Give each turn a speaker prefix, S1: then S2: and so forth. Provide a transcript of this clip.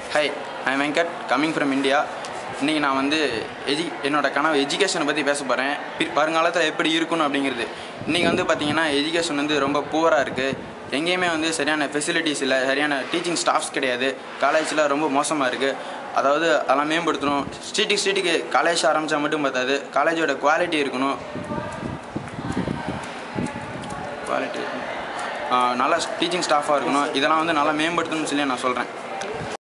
S1: Hi, I am Venkat, coming from India. இன்றைக்கி நான் வந்து என்னோட கனவு எஜுகேஷனை பற்றி பேச போகிறேன். வருங்காலத்தில் எப்படி இருக்கணும் அப்படிங்கிறது. இன்றைக்கி வந்து பார்த்திங்கன்னா எஜுகேஷன் வந்து ரொம்ப புவராக இருக்குது. எங்கேயுமே வந்து சரியான ஃபெசிலிட்டிஸ் இல்லை, சரியான டீச்சிங் ஸ்டாஃப்ஸ் கிடையாது. காலேஜில் ரொம்ப மோசமாக இருக்குது. அதாவது அதெல்லாம் மேம்படுத்தணும். ஸ்ட்ரீட்டுக்கு காலேஜ் ஆரம்பித்தா மட்டும் பார்த்தாது, காலேஜோட குவாலிட்டி இருக்கணும். நல்ல டீச்சிங் ஸ்டாஃபாக இருக்கணும். இதெல்லாம் வந்து நல்லா மேம்படுத்தணும்னு சொல்லி நான் சொல்கிறேன்.